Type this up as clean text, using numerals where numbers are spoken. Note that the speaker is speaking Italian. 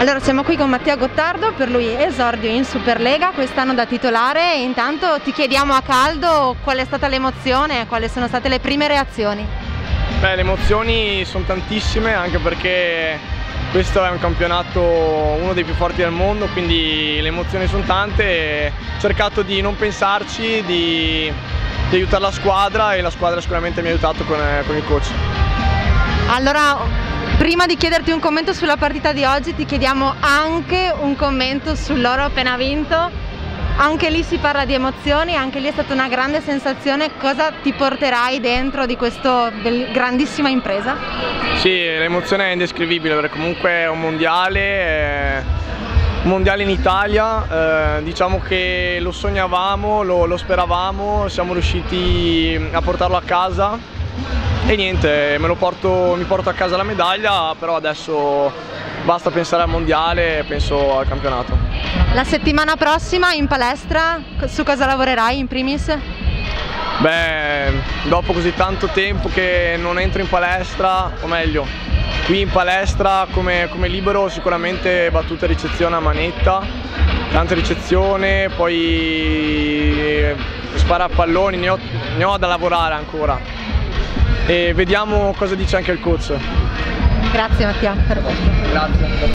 Allora siamo qui con Mattia Gottardo, per lui esordio in Superlega, quest'anno da titolare, e intanto ti chiediamo a caldo qual è stata l'emozione e quali sono state le prime reazioni. Beh, le emozioni sono tantissime, anche perché questo è un campionato uno dei più forti del mondo, quindi le emozioni sono tante e ho cercato di non pensarci, di aiutare la squadra, e la squadra sicuramente mi ha aiutato con il coach. Allora, prima di chiederti un commento sulla partita di oggi, ti chiediamo anche un commento sull'oro appena vinto. Anche lì si parla di emozioni, anche lì è stata una grande sensazione. Cosa ti porterai dentro di questa grandissima impresa? Sì, l'emozione è indescrivibile, perché comunque è un mondiale in Italia, diciamo che lo sognavamo, lo speravamo, siamo riusciti a portarlo a casa. E niente, mi porto a casa la medaglia, però adesso basta pensare al mondiale e penso al campionato. La settimana prossima in palestra su cosa lavorerai in primis? Beh, dopo così tanto tempo che non entro in palestra, o meglio, qui in palestra come libero sicuramente battuta e ricezione a manetta, tanta ricezione, poi spara a palloni, ne ho da lavorare ancora. E vediamo cosa dice anche il coach. Grazie Mattia per questo. Grazie.